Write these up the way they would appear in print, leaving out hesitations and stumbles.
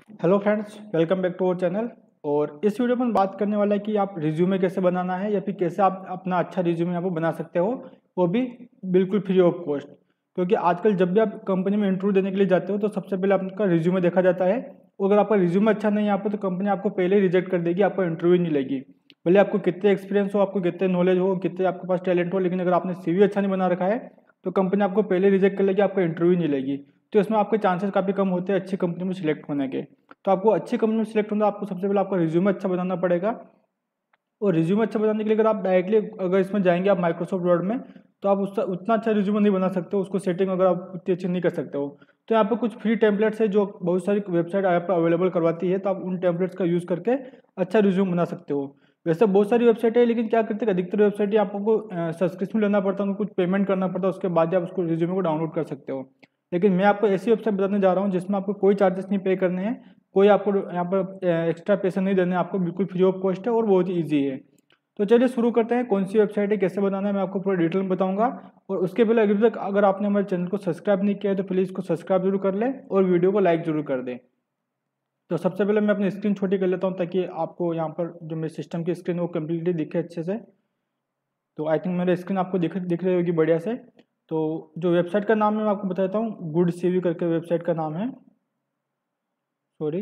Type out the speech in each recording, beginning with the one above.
Hello friends, welcome back to our channel. और इस video में हम बात करने वाला है कि आप रिज्यूमे कैसे बनाना है या फिर कैसे आप अपना अच्छा रिज्यूमे यहाँ पर बना सकते हो, वो भी बिल्कुल फ्री ऑफ कॉस्ट। क्योंकि आजकल जब भी आप कंपनी में इंटरव्यू देने के लिए जाते हो तो सबसे पहले आपका रिज्यूमे देखा जाता है। और अगर आपका रिज्यूमे अच्छा नहीं है यहाँ पर तो कंपनी आपको पहले ही रिजेक्ट कर देगी, आपको इंटरव्यू नहीं लेगी। भले आपको कितने एक्सपीरियंस हो, आपको कितने नॉलेज हो, कितने आपके पास टैलेंट हो, लेकिन अगर आपने सीवी अच्छा नहीं बना रखा है तो कंपनी आपको पहले रिजेक्ट कर लेगी, आपको इंटरव्यू नहीं लेगी। तो इसमें आपके चांसेस काफ़ी कम होते हैं अच्छी कंपनी में सिलेक्ट होने के। तो आपको अच्छी कंपनी में सिलेक्ट होना, आपको सबसे पहले आपका रिज्यूमे अच्छा बनाना पड़ेगा। और रिज्यूमे अच्छा बनाने के लिए अगर आप डायरेक्टली अगर इसमें जाएंगे आप माइक्रोसॉफ्ट वर्ड में, तो आप उसका उतना अच्छा रिज्यूमे नहीं बना सकते हो, उसको सेटिंग अगर आप उतनी अच्छी नहीं कर सकते हो। तो यहाँ पर कुछ फ्री टेम्पलेट्स है जो बहुत सारी वेबसाइट यहाँ पर अवेलेबल करवाती है, तो आप उन टेम्पलेट्स का यूज़ करके अच्छा रिज्यूम बना सकते हो। वैसे बहुत सारी वेबसाइट है, लेकिन क्या करते हैं अधिकतर वेबसाइट है आपको सब्सक्रिप्शन लेना पड़ता है, उनको कुछ पेमेंट करना पड़ता है, उसके बाद आप उसको रिज्यूमे को डाउनलोड कर सकते हो। लेकिन मैं आपको ऐसी वेबसाइट बताने जा रहा हूँ जिसमें आपको कोई चार्जेस नहीं पे करने हैं, कोई आपको यहाँ पर एक्स्ट्रा पैसे नहीं देने, आपको बिल्कुल फ्री ऑफ कॉस्ट है और बहुत ही ईजी है। तो चलिए शुरू करते हैं। कौन सी वेबसाइट है, कैसे बनाना है, मैं आपको पूरा डिटेल में बताऊंगा। और उसके पहले अभी तक अगर आपने हमारे चैनल को सब्सक्राइब नहीं किया है तो प्लीज़ इसको सब्सक्राइब जरूर कर लें और वीडियो को लाइक जरूर कर दें। तो सबसे पहले मैं अपनी स्क्रीन छोटी कर लेता हूँ ताकि आपको यहाँ पर जो मेरे सिस्टम की स्क्रीन वो कम्प्लीटली दिखे अच्छे से। तो आई थिंक मेरी स्क्रीन आपको दिख रही होगी बढ़िया से। तो जो वेबसाइट का नाम मैं आपको बताता हूँ, गुड सीवी करके वेबसाइट का नाम है। सॉरी,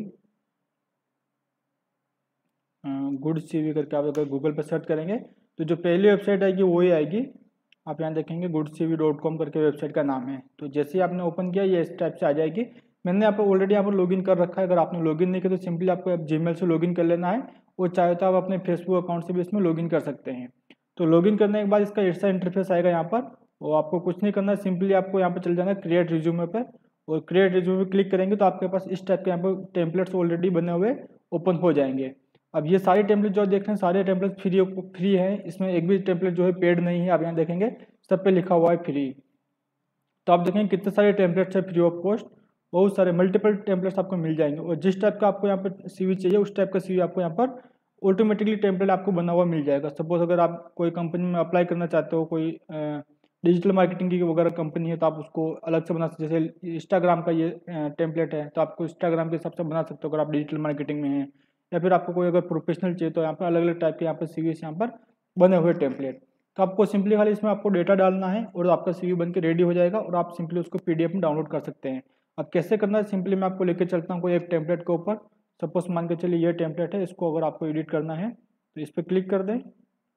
गुड सीवी करके आप अगर गूगल पर सर्च करेंगे तो जो पहली वेबसाइट आएगी वही आएगी। आप यहाँ देखेंगे goodcv.com करके वेबसाइट का नाम है। तो जैसे ही आपने ओपन किया ये इस टाइप से आ जाएगी। मैंने यहाँ पर ऑलरेडी यहाँ पर लॉगिन कर रखा है। अगर आपने लॉगिन नहीं किया तो सिंपली आपको जीमेल से लॉगिन कर लेना है, और चाहे तो आप अपने फेसबुक अकाउंट से भी इसमें लॉगिन कर सकते हैं। तो लॉगिन करने के बाद इसका ऐसा इंटरफेस आएगा यहाँ पर, और आपको कुछ नहीं करना है, सिंपली आपको यहाँ पर चल जाना है क्रिएट रिज्यूमे पर। और क्रिएट रिज्यूमे पर क्लिक करेंगे तो आपके पास इस टाइप के यहाँ पर टेम्पलेट्स ऑलरेडी बने हुए ओपन हो जाएंगे। अब ये सारे टेम्पलेट जो देख रहे हैं सारे टेम्पलेट फ्री है, इसमें एक भी टेम्पलेट जो है पेड नहीं है। आप यहाँ देखेंगे सब पे लिखा हुआ है फ्री। तो आप देखेंगे कितने सारे टेम्पलेट्स है फ्री ऑफ कॉस्ट, बहुत सारे मल्टीपल टेम्पलेट्स आपको मिल जाएंगे। और जिस टाइप का आपको यहाँ पर सीवी चाहिए उस टाइप का सीवी आपको यहाँ पर ऑटोमेटिकली टेम्पलेट आपको बना हुआ मिल जाएगा। सपोज अगर आप कोई कंपनी में अप्लाई करना चाहते हो, कोई डिजिटल मार्केटिंग की वगैरह कंपनी है, तो आप उसको अलग से बना सकते। जैसे इंस्टाग्राम का ये टेम्पलेट है तो आपको इंस्टाग्राम के हिसाब से बना सकते हो अगर आप डिजिटल मार्केटिंग में हैं। या फिर आपको कोई अगर प्रोफेशनल चाहिए तो यहाँ पर अलग अलग टाइप के यहाँ पर सीवी यहाँ पर बने हुए टेम्पलेट। तो आपको सिंपली खाली इसमें आपको डेटा डालना है और आपका सीवी बन के रेडी हो जाएगा, और आप सिंपली उसको पीडीएफ में डाउनलोड कर सकते हैं। अब कैसे करना है, सिंपली मैं आपको लेके चलता हूँ कोई एक टेम्पलेट के ऊपर। सपोज मान के चलिए ये टेम्पलेट है, इसको अगर आपको एडिट करना है तो इस पर क्लिक कर दें।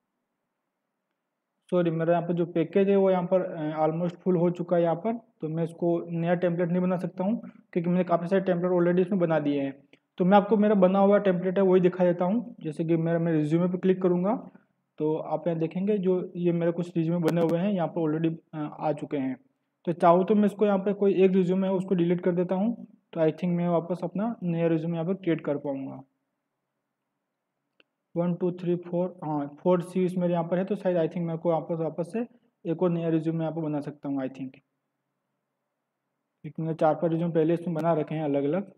सॉरी, मेरा यहाँ पर जो पैकेज है वो यहाँ पर ऑलमोस्ट फुल हो चुका है यहाँ पर, तो मैं इसको नया टेम्पलेट नहीं बना सकता हूँ क्योंकि मैंने काफ़ी सारे टेम्पलेट ऑलरेडी इसमें बना दिए हैं। तो मैं आपको मेरा बना हुआ टेम्पलेट है वही दिखा देता हूँ। जैसे कि मैं रिज्यूमे पे क्लिक करूँगा तो आप यहाँ देखेंगे जो ये मेरे कुछ रिज्यूमे बने हुए हैं यहाँ पर ऑलरेडी आ चुके हैं। तो चाहूँ तो मैं इसको यहाँ पर कोई एक रिज्यूमे है उसको डिलीट कर देता हूँ, तो आई थिंक मैं वापस अपना नया रिज्यूमे यहाँ पर क्रिएट कर पाऊँगा। 1 2 3 4, हाँ 4 सीरीज मेरे यहाँ पर है, तो शायद आई थिंक मैं को वापस से एक और नया रिज्यूम यहाँ पर बना सकता हूँ आई थिंक, क्योंकि मैंने 4-5 रिज्यूम पहले इसमें बना रखे हैं अलग अलग।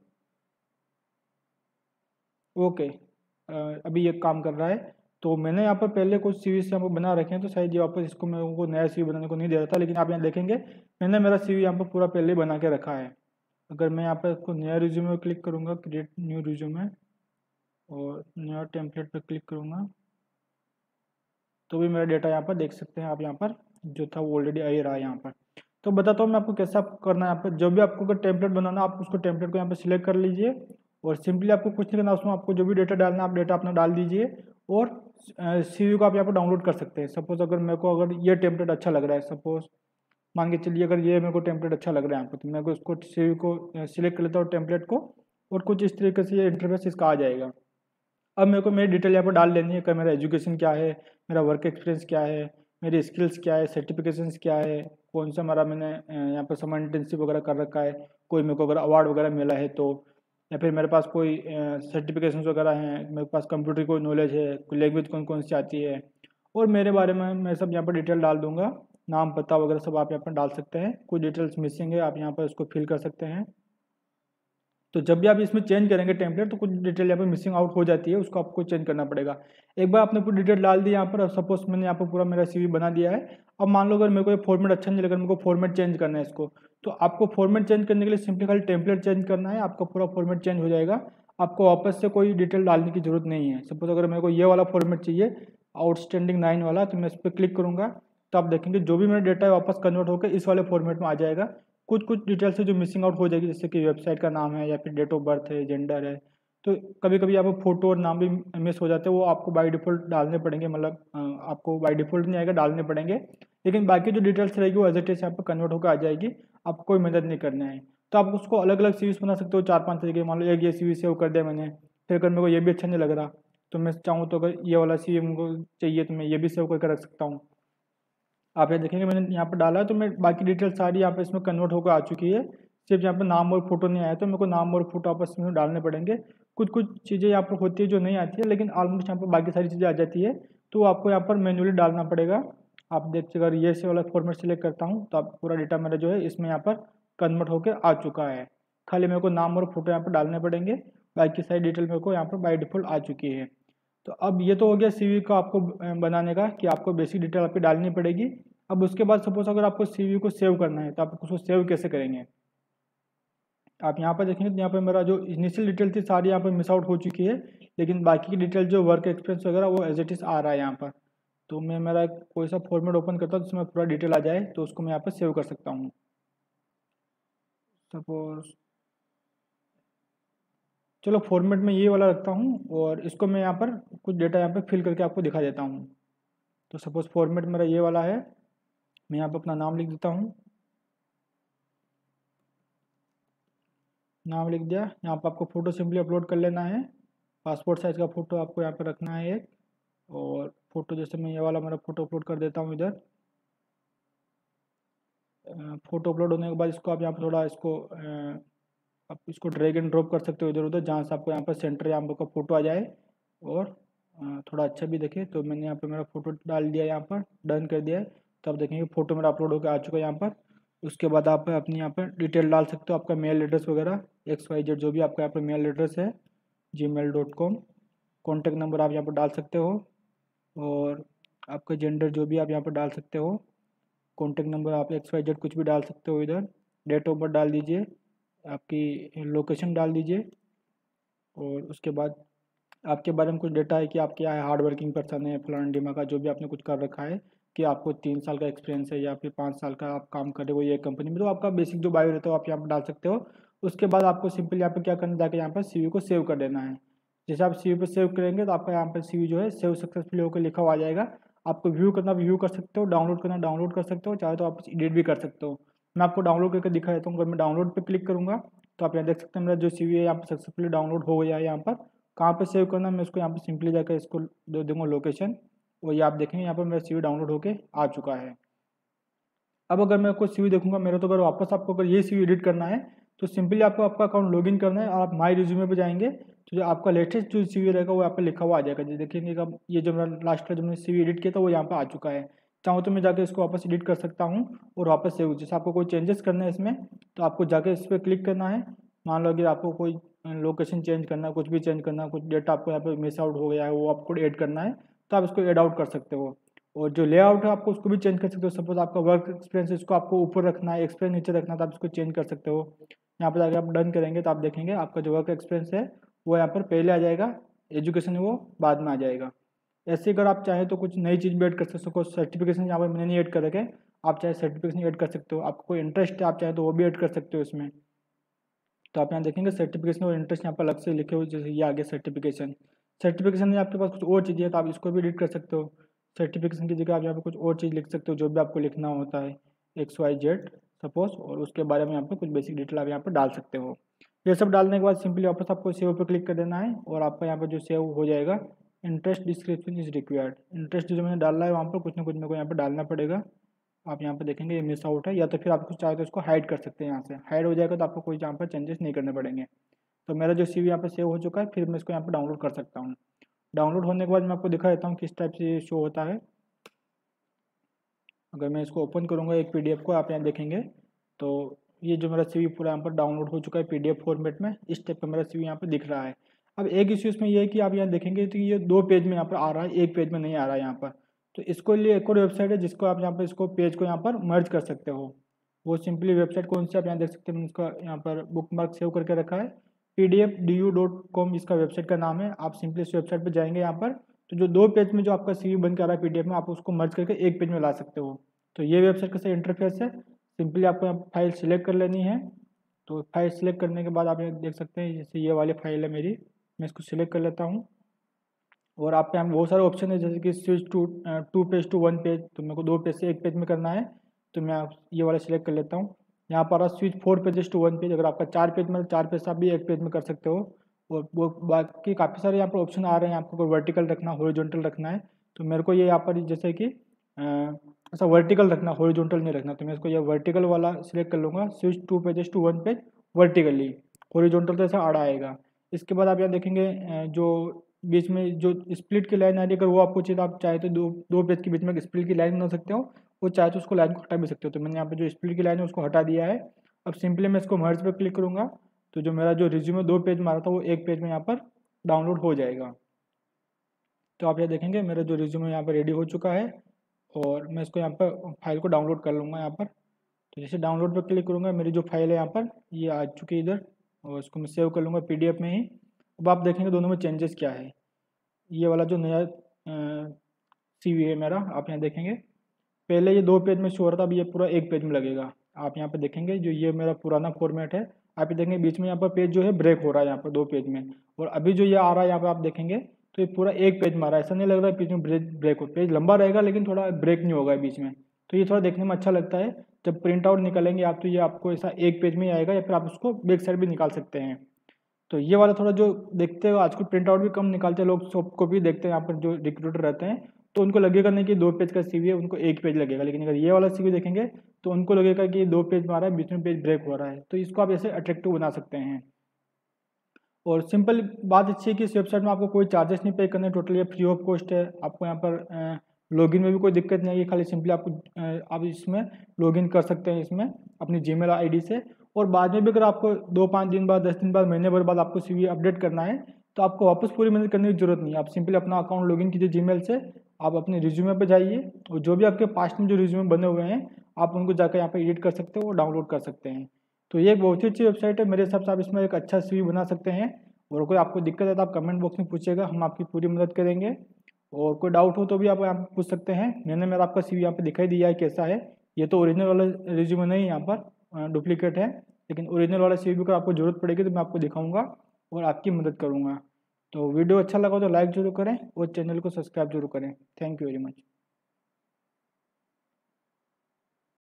ओके, अभी ये काम कर रहा है। तो मैंने यहाँ पर पहले कुछ सीरीज यहाँ पर बना रखे हैं, तो शायद ये वापस इसको मैं उनको नया सीवी बनाने को नहीं दे रहा था। लेकिन आप यहाँ देखेंगे मैंने मेरा सीवी यहाँ पर पूरा पहले बना के रखा है। अगर मैं यहाँ पर इसको नया रिज्यूमे पर क्लिक करूँगा, क्रिएट न्यू रिज्यूमे, और नया टेम्पलेट पर क्लिक करूँगा तो भी मेरा डेटा यहाँ पर देख सकते हैं आप। यहाँ पर जो था वो ऑलरेडी आ ही रहा है यहाँ पर। तो बताता हूँ मैं आपको कैसा करना है। यहाँ पर जब भी आपको अगर टेम्पलेट बनाना आप उसको टेम्पलेट को यहाँ पर सिलेक्ट कर लीजिए, और सिंपली आपको कुछ नहीं करना, उसमें आपको जो भी डेटा डालना आप डेटा अपना डाल दीजिए, और सीवी को आप यहाँ पर डाउनलोड कर सकते हैं। सपोज अगर मेरे को अगर ये टेम्पलेट अच्छा लग रहा है, सपोज मान के चलिए अगर ये मेरे को टेम्पलेट अच्छा लग रहा है यहाँ पर, तो मैं उसको सीवी को सिलेक्ट कर लेता हूँ टेम्पलेट को, और कुछ इस तरीके से ये इंटरफेस इसका आ जाएगा। अब मेरे को मेरी डिटेल यहाँ पर डाल लेनी है कि मेरा एजुकेशन क्या है, मेरा वर्क एक्सपीरियंस क्या है, मेरी स्किल्स क्या है, सर्टिफिकेशंस क्या है, कौन सा मेरा मैंने यहाँ पर समर इंटर्नशिप वगैरह कर रखा है, कोई मेरे को अगर अवार्ड वगैरह मिला है तो, या फिर मेरे पास कोई सर्टिफिकेशंस वगैरह हैं, मेरे पास कंप्यूटर की कोई नॉलेज है, कोई लैंग्वेज कौन कौन सी आती है, और मेरे बारे में मैं सब यहाँ पर डिटेल डाल दूँगा। नाम पता वगैरह सब आप यहाँ पर डाल सकते हैं। कुछ डिटेल्स मिसिंग है आप यहाँ पर उसको फिल कर सकते हैं। तो जब भी आप इसमें चेंज करेंगे टेम्पलेट तो कुछ डिटेल यहाँ पर मिसिंग आउट हो जाती है, उसको आपको चेंज करना पड़ेगा। एक बार आपने पूरी डिटेल डाल दी यहाँ पर, सपोज मैंने यहाँ पर पूरा मेरा सीवी बना दिया है। अब मान लो अगर मेरे को ये फॉर्मेट अच्छा नहीं लगा, मेरे को फॉर्मेट चेंज करना है इसको, तो आपको फॉर्मेट चेंज करने के लिए सिंपली खाली टेम्पलेट चेंज करना है, आपका पूरा फॉर्मेट चेंज हो जाएगा। आपको वापस से कोई डिटेल डालने की जरूरत नहीं है। सपोज अगर मेरे को ये वाला फॉर्मेट चाहिए आउटस्टैंडिंग 9 वाला, तो मैं इस पर क्लिक करूँगा तो आप देखेंगे जो भी मेरा डेटा है वापस कन्वर्ट होकर इस वाले फॉर्मेट में आ जाएगा। कुछ कुछ डिटेल्स है जो मिसिंग आउट हो जाएगी, जैसे कि वेबसाइट का नाम है या फिर डेट ऑफ बर्थ है, जेंडर है। तो कभी कभी आपको फोटो और नाम भी मिस हो जाते हैं, वो आपको बाय डिफ़ॉल्ट डालने पड़ेंगे, मतलब आपको बाय डिफ़ॉल्ट नहीं आएगा, डालने पड़ेंगे। लेकिन बाकी जो डिटेल्स रहेगी वो एज इट इज यहाँ पर कन्वर्ट होकर आ जाएगी, आपको कोई मदद नहीं करना है। तो आप उसको अलग अलग सीरीज बना सकते हो 4-5 तरीके। मान लो एक ये सीवी सेव कर दिया मैंने, फिर अगर मेरे को ये भी अच्छा नहीं लग रहा तो मैं चाहूँ तो अगर ये वाला सीवी मुझको चाहिए तो मैं ये भी सेव करके रख सकता हूँ। आप यहाँ देखेंगे मैंने यहाँ पर डाला है तो मैं बाकी डिटेल सारी यहाँ पर इसमें कन्वर्ट होकर आ चुकी है। सिर्फ यहाँ पर नाम और फोटो नहीं आया, तो मेरे को नाम और फोटो आपस में डालने पड़ेंगे। कुछ कुछ चीज़ें यहाँ पर होती है जो नहीं आती है, लेकिन ऑलमोस्ट यहाँ पर बाकी सारी चीज़ें आ जाती है। तो आपको यहाँ पर मैन्युअली डालना पड़ेगा। आप देखिए अगर ये से वाला फॉर्मेट सेलेक्ट करता हूँ तो आप पूरा डेटा मेरा जो है इसमें यहाँ पर कन्वर्ट होकर आ चुका है। खाली मेरे को नाम और फोटो यहाँ पर डालने पड़ेंगे, बाकी सारी डिटेल मेरे को यहाँ पर बाय डिफ़ॉल्ट आ चुकी है। तो अब ये तो हो गया सीवी का आपको बनाने का, कि आपको बेसिक डिटेल आपकी डालनी पड़ेगी। अब उसके बाद सपोज अगर आपको सीवी को सेव करना है तो आप उसको सेव कैसे करेंगे। आप यहाँ पर देखेंगे तो यहाँ पर मेरा जो इनिशियल डिटेल थी सारी यहाँ पर मिस आउट हो चुकी है, लेकिन बाकी की डिटेल जो वर्क एक्सपीरियंस वगैरह वो एज इट इज आ रहा है यहाँ पर। तो मैं मेरा कोई सा फॉर्मेट ओपन करता हूँ जिसमें पूरा डिटेल आ जाए, तो उसको मैं यहाँ पर सेव कर सकता हूँ। सपोज चलो फॉर्मेट में ये वाला रखता हूँ, और इसको मैं यहाँ पर कुछ डेटा यहाँ पर फिल करके आपको दिखा देता हूँ। तो सपोज फॉर्मेट मेरा ये वाला है, मैं यहाँ पर अपना नाम लिख देता हूँ। नाम लिख दिया। यहाँ पर आपको फ़ोटो सिंपली अपलोड कर लेना है। पासपोर्ट साइज़ का फ़ोटो आपको यहाँ पर रखना है एक। और फ़ोटो जैसे मैं ये वाला मेरा फ़ोटो अपलोड कर देता हूँ इधर। फ़ोटो अपलोड होने के बाद इसको आप यहाँ पर थोड़ा इसको आप इसको ड्रैग एंड ड्रॉप कर सकते हो इधर उधर, जहाँ से आपको यहाँ पर सेंटर यहाँ पर का फ़ोटो आ जाए और थोड़ा अच्छा भी दिखे। तो मैंने यहाँ पर मेरा फ़ोटो डाल दिया, यहाँ पर डन कर दिया है। तो आप देखेंगे फ़ोटो मेरा अपलोड होकर आ चुका है यहाँ पर। उसके बाद आप अपनी यहाँ पर डिटेल डाल सकते हो, आपका मेल एड्रेस वगैरह XYZ जो भी आपका यहाँ पर मेल एड्रेस है gmail.com। कॉन्टैक्ट नंबर आप यहाँ पर डाल सकते हो, और आपका जेंडर जो भी आप यहाँ पर डाल सकते हो। कॉन्टैक्ट नंबर आप XYZ कुछ भी डाल सकते हो इधर। डेट ऑफ बर्थ डाल दीजिए, आपकी लोकेशन डाल दीजिए, और उसके बाद आपके बारे में कुछ डेटा है कि आप क्या है, हार्ड वर्किंग पर्सन है, फलाना डिमा का जो भी आपने कुछ कर रखा है, कि आपको 3 साल का एक्सपीरियंस है या फिर 5 साल का आप काम कर रहे हो ये कंपनी में। तो आपका बेसिक जो बायो रहता है आप यहाँ पर डाल सकते हो। उसके बाद आपको सिंपल यहाँ पर क्या करना है, जाकर यहाँ पर सीवी को सेव कर देना है। जैसे आप सीवी पे सेव करेंगे तो आपका यहाँ पर सीवी जो है सेव सक्सेसफुली होकर लिखा हुआ आ जाएगा। आपको व्यू करना व्यू कर सकते हो, डाउनलोड करना डाउनलोड कर सकते हो, चाहे तो आप एडिट भी कर सकते हो। मैं आपको डाउनलोड करके दिखा देता हूँ। अगर मैं डाउनलोड पे क्लिक करूँगा तो आप यहाँ देख सकते हैं मेरा जो सीवी है यहाँ पर सक्सेसफुली डाउनलोड हो गया है। यहाँ पर कहाँ पे सेव करना है, मैं इसको यहाँ पर सिंपली जाकर इसको दे दूँगा लोकेशन, और ये आप देखेंगे यहाँ पर मेरा सीवी डाउनलोड होके आ चुका है। अब अगर मैं कोई सीवी देखूंगा मेरा, तो अगर वापस आपको अगर ये सीवी एडिट करना है तो सिंपली आपको आपका अकाउंट लॉगिन करना है और आप माई रिज्यूमे पे जाएंगे। तो जो आपका लेटेस्ट जो सीवी रहेगा वो यहाँ पे लिखा हुआ आ जाएगा। देखेंगे कि ये जो मेरा लास्ट का जो मैंने सीवी एडिट किया था वो यहाँ पे आ चुका है। चाहूँ तो मैं जाकर इसको वापस एडिट कर सकता हूँ और वापस सेव। जैसे आपको कोई चेंजेस करना है इसमें तो आपको जाकर इस पर क्लिक करना है। मान लो अगर आपको कोई लोकेशन चेंज करना है, कुछ भी चेंज करना है, कुछ डेटा आपको यहाँ पे मिस आउट हो गया है वो आपको ऐड करना है, तो आप इसको ऐड आउट कर सकते हो। और जो लेआउट है आपको उसको भी चेंज कर सकते हो। सपोज आपका वर्क एक्सपीरियंस इसको आपको ऊपर रखना है, एक्सपीरियंस नीचे रखना है, तो आप इसको चेंज कर सकते हो। यहाँ पर जाकर आप डन करेंगे तो आप देखेंगे आपका जो वर्क एक्सपीरियंस है वो यहाँ पर पहले आ जाएगा, एजुकेशन है वो बाद में आ जाएगा। ऐसे अगर आप चाहें तो कुछ नई चीज़ भी ऐड कर सकते हो। सर्टिफिकेशन यहाँ पर मैंने नहीं ऐड कर रखे, आप चाहे सर्टिफिकेशन ऐड कर सकते हो। आपको कोई इंटरेस्ट है आप चाहे तो वो भी ऐड कर सकते हो इसमें। तो आप यहाँ देखेंगे सर्टिफिकेशन और इंटरेस्ट यहाँ पर अलग से लिखे हुए, जैसे ये आगे सर्टिफिकेशन। सर्टिफिकेशन में आपके पास कुछ और चीज़ें है तो आप इसको भी एडिट कर सकते हो। सर्टिफिकेशन की जगह आप यहाँ पे कुछ और चीज़ लिख सकते हो जो भी आपको लिखना होता है, XYZ सपोज, और उसके बारे में यहाँ पे कुछ बेसिक डिटेल आप यहाँ पर डाल सकते हो। ये सब डालने के बाद सिंपली वापस आपको सेव पे क्लिक कर देना है और आपका यहाँ पर जो सेव हो जाएगा। Interest description is required. Interest जो मैंने डाला है वहाँ पर कुछ ना कुछ मेरे को यहाँ पर डालना पड़ेगा। आप यहाँ पर देखेंगे ये मिस आउट है, या तो फिर आप कुछ चाहे तो इसको हाइड कर सकते हैं। यहाँ से हाइड हो जाएगा तो आपको कोई यहाँ पर चेंजेस नहीं करने पड़ेंगे। तो मेरा जो सीवी यहाँ पर सेव हो चुका है, फिर मैं इसको यहाँ पर डाउनलोड कर सकता हूँ। डाउनलोड होने के बाद मैं आपको दिखा देता हूँ किस टाइप से ये शो होता है। अगर मैं इसको ओपन करूँगा एक PDF को, आप यहाँ देखेंगे तो ये जो मेरा सीवी पूरा यहाँ पर डाउनलोड हो चुका है PDF फॉर्मेट में। इस टाइप का मेरा सीवी यहाँ पर दिख रहा है। अब एक इश्यू इसमें ये है कि आप यहाँ देखेंगे तो ये 2 पेज में यहाँ पर आ रहा है, एक पेज में नहीं आ रहा है यहाँ पर। तो इसको लिए एक और वेबसाइट है जिसको आप यहाँ पर इसको पेज को यहाँ पर मर्ज कर सकते हो। वो सिंपली वेबसाइट कौन सी आप यहाँ देख सकते हैं, मैंने उसका यहाँ पर बुक मार्क सेव करके रखा है। pdfdu.com इसका वेबसाइट का नाम है। आप सिंपली इस वेबसाइट पर जाएंगे, यहाँ पर तो जो 2 पेज में जो आपका CV बन के आ रहा है PDF में, आप उसको मर्ज करके एक पेज में ला सकते हो। तो ये वेबसाइट का सही इंटरफेस है। सिंपली आपको यहाँ फाइल सिलेक्ट कर लेनी है। तो फाइल सिलेक्ट करने के बाद आप ये देख सकते हैं, जैसे ये वाली फाइल है मेरी, मैं इसको सिलेक्ट कर लेता हूँ। और आप यहाँ बहुत सारे ऑप्शन है, जैसे कि switch to page to 1 page, तो मेरे को 2 पेज से 1 पेज में करना है, तो मैं ये वाला सिलेक्ट कर लेता हूँ। यहाँ पर स्विच 4 पेजेस टू 1 पेज, अगर आपका 4 पेज में 4 पेज से आप भी 1 पेज में कर सकते हो। और वो बाकी काफ़ी सारे यहाँ पर ऑप्शन आ रहे हैं, आपको वर्टिकल रखना, हॉरिजॉन्टल रखना है। तो मेरे को ये यहाँ पर जैसे कि ऐसा वर्टिकल रखना, हॉरिजॉन्टल नहीं रखना, तो मैं इसको ये वर्टिकल वाला सिलेक्ट कर लूँगा। Switch 2 pages to 1 page vertically, horizontal तो ऐसा आड़ा आएगा। इसके बाद आप यहाँ देखेंगे जो बीच में जो स्प्लिट की लाइन आ रही है, अगर वो आपको चाहिए तो आप चाहे तो दो पेज के बीच में स्प्लिट की लाइन बना सकते हो, वो चाहे तो उसको लाइन को हटा भी सकते हो। तो मैंने यहाँ पे जो स्प्लिट की लाइन है उसको हटा दिया है। अब सिंपली मैं इसको मर्ज पे क्लिक करूँगा, तो जो मेरा जो रिज्यूमे 2 पेज मारा था वो 1 पेज में यहाँ पर डाउनलोड हो जाएगा। तो आप ये देखेंगे मेरा जो रिज्यूमे यहाँ पर रेडी हो चुका है, और मैं इसको यहाँ पर फाइल को डाउनलोड कर लूँगा यहाँ पर। तो जैसे डाउनलोड पर क्लिक करूँगा, मेरी जो फाइल है यहाँ पर ये आ चुकी है इधर, और इसको मैं सेव कर लूँगा PDF में ही। अब आप देखेंगे दोनों में चेंजेस क्या है। ये वाला जो नया CV है मेरा, आप यहाँ देखेंगे पहले ये 2 पेज में शो हो रहा था, अभी ये पूरा 1 पेज में लगेगा। आप यहाँ पे देखेंगे जो ये मेरा पुराना फॉर्मेट है, आप ये देखेंगे बीच में यहाँ पर पेज जो है ब्रेक हो रहा है यहाँ पर 2 पेज में, और अभी जो ये आ रहा है यहाँ पर आप देखेंगे तो ये पूरा 1 पेज मारा है। ऐसा नहीं लग रहा है बीच में ब्रेक हो, पेज लंबा रहेगा लेकिन थोड़ा ब्रेक नहीं होगा बीच में। तो ये थोड़ा देखने में अच्छा लगता है। जब प्रिंट आउट निकालेंगे आप, तो ये आपको ऐसा 1 पेज में ही आएगा, या फिर आप उसको बैक साइड भी निकाल सकते हैं। तो ये वाला थोड़ा जो देखते हो, आजकल प्रिंट आउट भी कम निकालते हैं लोग, सॉफ्ट कॉपी देखते हैं यहाँ पर जो रिक्रूटर रहते हैं, तो उनको लगेगा नहीं कि 2 पेज का CV है, उनको 1 पेज लगेगा। लेकिन अगर ये वाला CV देखेंगे तो उनको लगेगा कि 2 पेज में आ रहा है, बीच में पेज ब्रेक हो रहा है। तो इसको आप ऐसे अट्रैक्टिव बना सकते हैं। और सिंपल बात अच्छी है कि इस वेबसाइट में आपको कोई चार्जेस नहीं पे करने, टोटली ये फ्री ऑफ कॉस्ट है। आपको यहाँ पर लॉगिन में भी कोई दिक्कत नहीं आएगी, खाली सिंपली आपको आप इसमें लॉगिन कर सकते हैं इसमें अपनी जीमेल ID से। और बाद में भी अगर आपको 2-5 दिन बाद, 10 दिन बाद, महीने भर बाद आपको CV अपडेट करना है, तो आपको वापस पूरी मेहनत करने की जरूरत नहीं है। आप सिंपली अपना अकाउंट लॉगिन कीजिए जीमेल से, आप अपने रिज्यूमे पे जाइए, और जो भी आपके पास्ट में जो रिज्यूमे बने हुए हैं आप उनको जाकर यहाँ पर एडिट कर सकते हो और डाउनलोड कर सकते हैं। तो ये एक बहुत ही अच्छी वेबसाइट है मेरे हिसाब से। आप इसमें एक अच्छा CV बना सकते हैं। और कोई आपको दिक्कत है तो आप कमेंट बॉक्स में पूछिएगा, हम आपकी पूरी मदद करेंगे। और कोई डाउट हो तो भी आप यहाँ पे पूछ सकते हैं। मैंने मेरा आपका CV यहाँ पे दिखाई दिया है कैसा है। ये तो ओरिजिनल वाला रिज्यूमे नहीं है, यहाँ पर डुप्लीकेट है, लेकिन ओरिजिनल वाला CV को आपको ज़रूरत पड़ेगी तो मैं आपको दिखाऊंगा और आपकी मदद करूँगा। तो वीडियो अच्छा लगा तो लाइक जरूर करें और चैनल को सब्सक्राइब जरूर करें। Thank you very much.